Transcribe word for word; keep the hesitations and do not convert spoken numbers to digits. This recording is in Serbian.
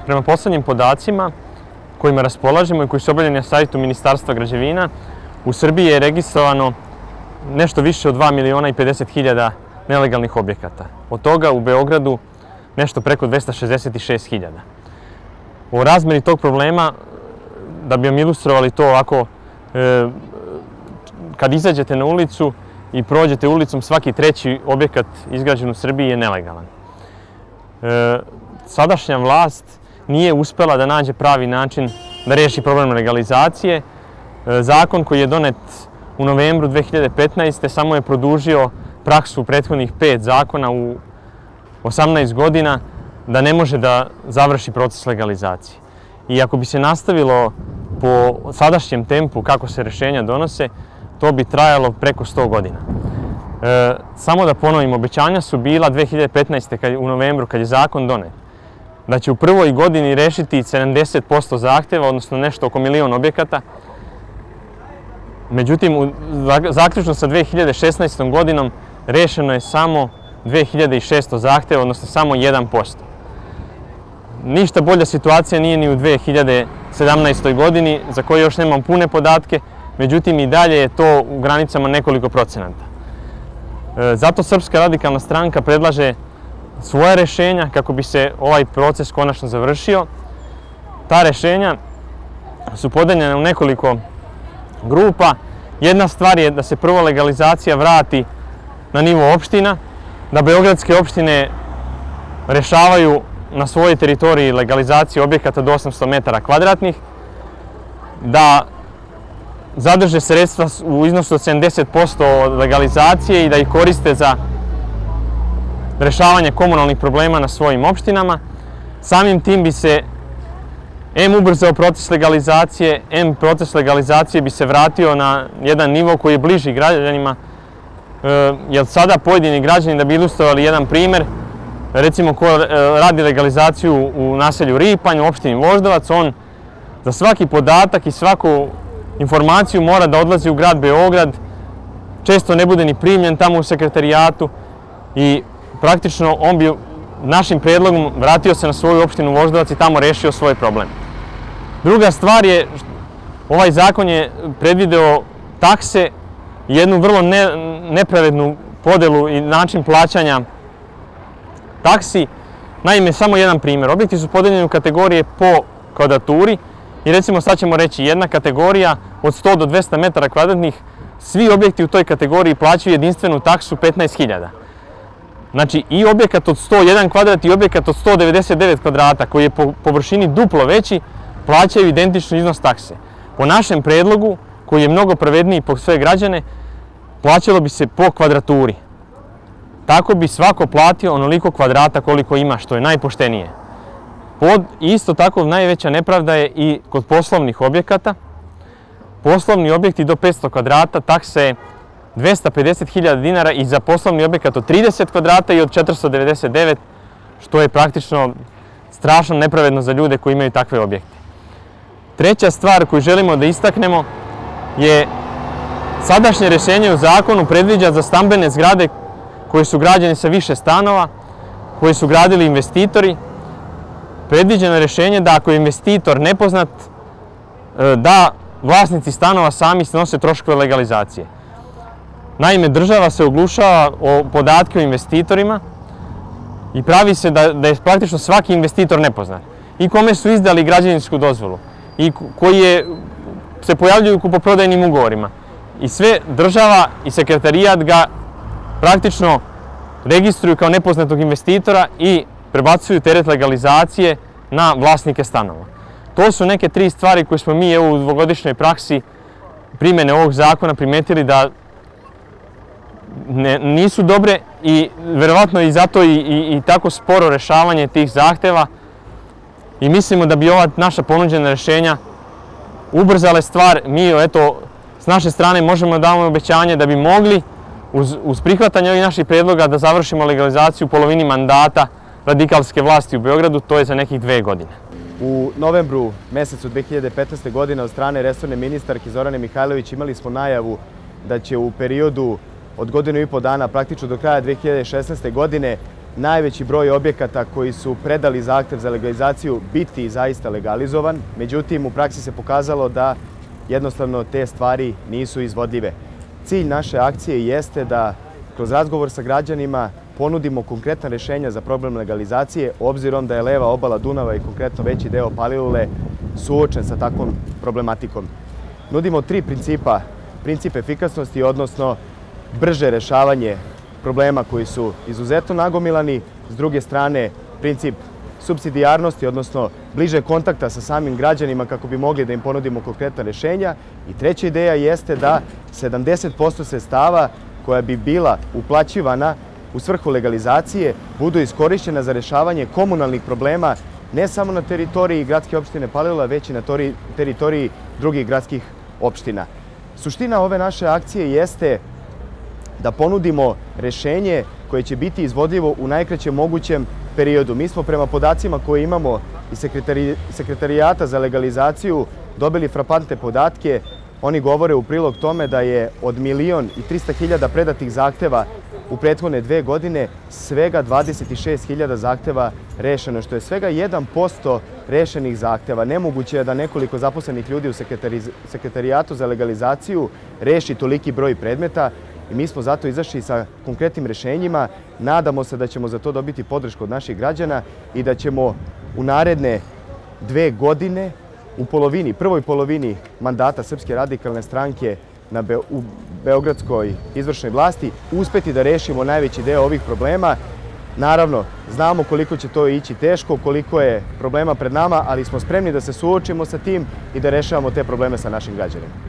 prema poslednjim podacima kojima raspolažemo i koji su objavljeni na sajtu Ministarstva građevina, u Srbiji je registrovano nešto više od dva miliona i pedeset hiljada nelegalnih objekata. Od toga u Beogradu nešto preko dvesta šezdeset šest hiljada. O razmeri tog problema, da bi vam ilustrovali to ovako, e, kad izađete na ulicu i prođete ulicom, svaki treći objekat izgrađen u Srbiji je nelegalan. E, sadašnja vlast nije uspela da nađe pravi način da reši problem legalizacije. E, zakon koji je donet u novembru dve hiljade petnaeste. samo je produžio praksu prethodnih pet zakona u osamnaest godina da ne može da završi proces legalizacije. I ako bi se nastavilo po sadašnjem tempu kako se rešenja donose, to bi trajalo preko sto godina. E, samo da ponovim, obećanja su bila dve hiljade petnaeste. Kad, u novembru, kad je zakon donet, da će u prvoj godini rešiti sedamdeset posto zahteva, odnosno nešto oko milion objekata. Međutim, u, zaključno sa dve hiljade šesnaestom. godinom rešeno je samo dve hiljade šesto zahteva, odnosno samo jedan posto. Ništa bolja situacija nije ni u dve hiljade sedamnaestoj. godini, za koju još nemam pune podatke, međutim i dalje je to u granicama nekoliko procenata. E, zato Srpska radikalna stranka predlaže svoja rešenja kako bi se ovaj proces konačno završio. Ta rešenja su podeljena u nekoliko grupa. Jedna stvar je da se prvo legalizacija vrati na nivo opština, da beogradske opštine rešavaju na svojoj teritoriji legalizaciju objekata do osamsto metara kvadratnih, da zadrže sredstva u iznosu od sedamdeset posto legalizacije i da ih koriste za rešavanje komunalnih problema na svojim opštinama. Samim tim bi se em ubrzao proces legalizacije, em proces legalizacije bi se vratio na jedan nivo koji je bliži građanima, jer sada pojedini građani, da bi ilustrovali jedan primer, recimo ko radi legalizaciju u naselju Ripanj, u opštini Voždovac, on za svaki podatak i svaku informaciju mora da odlazi u grad Beograd, često ne bude ni primljen tamo u sekretarijatu i praktično on bi našim predlogom vratio se na svoju opštinu Voždovac i tamo rešio svoj problem. Druga stvar je, ovaj zakon je predvideo takse, jednu vrlo ne, nepravednu podelu i način plaćanja taksi. Naime, samo jedan primjer. Objekti su podeljeni u kategorije po kvadraturi i recimo sad ćemo reći jedna kategorija od sto do dvesta metara kvadratnih, svi objekti u toj kategoriji plaćaju jedinstvenu taksu petnaest hiljada. Znači i objekat od sto jedan kvadrat i objekat od sto devedeset devet kvadrata koji je po površini duplo veći plaćaju identični iznos takse. Po našem predlogu, koji je mnogo pravedniji po sve građane, plaćalo bi se po kvadraturi. Tako bi svako platio onoliko kvadrata koliko ima, što je najpoštenije. Pod, isto tako najveća nepravda je i kod poslovnih objekata. Poslovni objekti do petsto kvadrata taksa je dvesta pedeset hiljada dinara i za poslovni objekat od trideset kvadrata i od četiristo devedeset devet, što je praktično strašno nepravedno za ljude koji imaju takve objekte. Treća stvar koju želimo da istaknemo je sadašnje rešenje u zakonu predviđa za stambene zgrade koje su građene sa više stanova, koje su gradili investitori, predviđeno rešenje da ako je investitor nepoznat, da vlasnici stanova sami snose troškove legalizacije. Naime, država se oglušava o podatke o investitorima i pravi se da, da je praktično svaki investitor nepoznat. I kome su izdali građevinsku dozvolu, i koji je, se pojavljuju u kupoprodajnim ugovorima. I sve država i sekretarijat ga praktično registruju kao nepoznatog investitora i prebacuju teret legalizacije na vlasnike stanova. To su neke tri stvari koje smo mi u dvogodišnjoj praksi primene ovog zakona primetili da ne, nisu dobre i verovatno i zato i, i, i tako sporo rešavanje tih zahteva. I mislimo da bi ova naša ponuđena rešenja ubrzale stvar. Mi, eto, s naše strane možemo da damo obećanje da bi mogli uz, uz prihvatanje ovih naših predloga da završimo legalizaciju u polovini mandata radikalske vlasti u Beogradu, to je za nekih dve godine. U novembru mesecu dve hiljade petnaeste. godine od strane resorne ministarke Zorane Mihajlović imali smo najavu da će u periodu od godinu i po dana, praktično do kraja dve hiljade šesnaeste. godine, najveći broj objekata koji su predali zahtev za legalizaciju biti zaista legalizovan. Međutim, u praksi se pokazalo da jednostavno te stvari nisu izvodljive. Cilj naše akcije jeste da kroz razgovor sa građanima ponudimo konkretna rješenja za problem legalizacije, obzirom da je leva obala Dunava i konkretno veći deo Palilule suočen sa takvom problematikom. Nudimo tri principa, princip efikasnosti, odnosno brže rešavanje problema koji su izuzetno nagomilani, s druge strane princip supsidijarnosti, odnosno bliže kontakta sa samim građanima kako bi mogli da im ponudimo konkretna rješenja. I treća ideja jeste da sedamdeset posto sredstava koja bi bila uplaćivana u svrhu legalizacije budu iskorišćena za rješavanje komunalnih problema ne samo na teritoriji gradske opštine Palilula, već i na teritoriji drugih gradskih opština. Suština ove naše akcije jeste da ponudimo rješenje koje će biti izvodljivo u najkraćem mogućem periodu. Mi smo prema podacima koje imamo iz Sekretarijata za legalizaciju dobili frapantne podatke. Oni govore u prilog tome da je od milion i trista hiljada predatih zahteva u prethodne dve godine svega dvadeset šest hiljada zahteva rešeno, što je svega jedan posto rešenih zahteva. Nemoguće je da nekoliko zaposlenih ljudi u Sekretarijatu za legalizaciju reši toliki broj predmeta i mi smo zato izašli sa konkretnim rešenjima. Nadamo se da ćemo za to dobiti podršku od naših građana i da ćemo u naredne dve godine u polovini, prvoj polovini mandata Srpske radikalne stranke u beogradskoj izvršnoj vlasti uspeti da rešimo najveći deo ovih problema. Naravno, znamo koliko će to ići teško, koliko je problema pred nama, ali smo spremni da se suočimo sa tim i da rešavamo te probleme sa našim građanima.